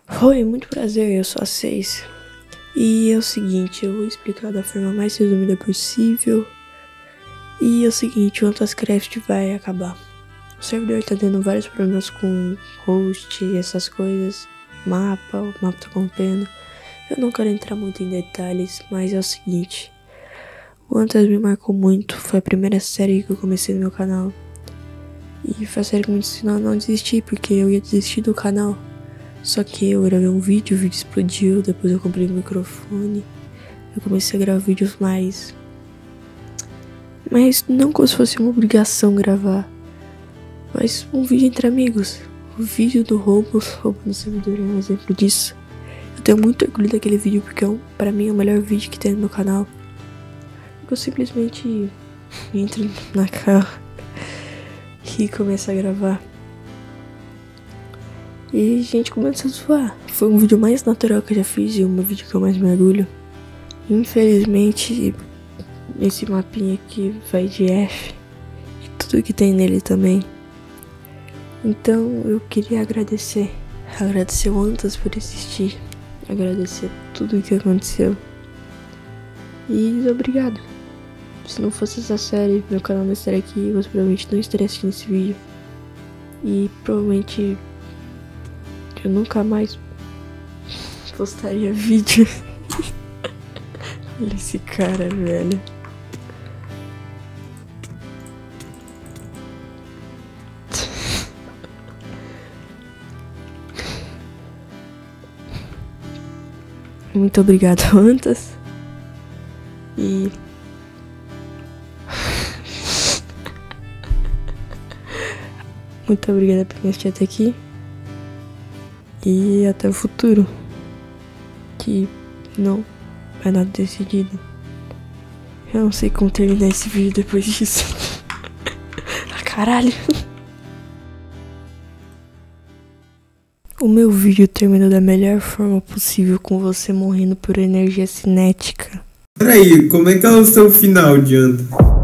Oi, muito prazer, eu sou a 6. E é o seguinte, eu vou explicar da forma mais resumida possível. E é o seguinte, o Antascraft vai acabar. O servidor tá tendo vários problemas com host e essas coisas. O mapa tá corrompendo. Eu não quero entrar muito em detalhes, mas é o seguinte. O Antas me marcou muito, foi a primeira série que eu comecei no meu canal. E foi a série que me ensinou a não desistir, porque eu ia desistir do canal. Só que eu gravei um vídeo, o vídeo explodiu, depois eu comprei um microfone. Eu comecei a gravar vídeos mais não como se fosse uma obrigação gravar. Mas um vídeo entre amigos. O vídeo do roubo no servidor é um exemplo disso. Eu tenho muito orgulho daquele vídeo porque pra mim é o melhor vídeo que tem no meu canal. Eu simplesmente entro na carro e começo a gravar. E a gente começa a zoar. Foi um vídeo mais natural que eu já fiz e um vídeo que eu mais me orgulho. Infelizmente, esse mapinha aqui vai de F e tudo que tem nele também. Então eu queria agradecer o Antas por existir, agradecer tudo o que aconteceu. E obrigado. Se não fosse essa série, meu canal não estaria aqui, você provavelmente não estaria assistindo esse vídeo. E provavelmente eu nunca mais postaria vídeo. Olha esse cara, velho. Muito obrigado, Antas. E muito obrigada por me assistir até aqui. E até o futuro. Que não é nada decidido. Eu não sei como terminar esse vídeo depois disso. Ah, caralho. O meu vídeo terminou da melhor forma possível, com você morrendo por energia cinética. Peraí, como é que é o seu final, Dianta?